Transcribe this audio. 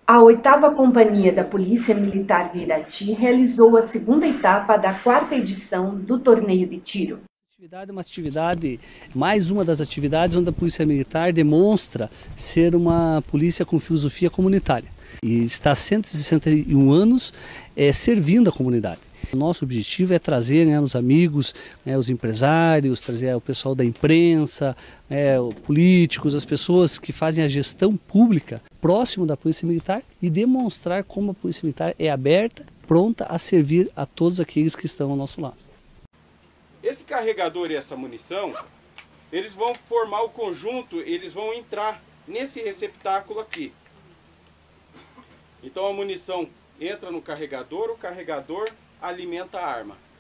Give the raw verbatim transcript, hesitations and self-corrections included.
A oitava Companhia da Polícia Militar de Irati realizou a segunda etapa da quarta edição do torneio de tiro. A atividade é uma atividade, mais uma das atividades onde a Polícia Militar demonstra ser uma polícia com filosofia comunitária. E está há cento e sessenta e um anos é, servindo a comunidade. O nosso objetivo é trazer, né, os amigos, né, os empresários, trazer o pessoal da imprensa, né, políticos, as pessoas que fazem a gestão pública próximo da Polícia Militar e demonstrar como a Polícia Militar é aberta, pronta a servir a todos aqueles que estão ao nosso lado. Esse carregador e essa munição, eles vão formar o conjunto, eles vão entrar nesse receptáculo aqui. Então a munição entra no carregador, o carregador alimenta a arma.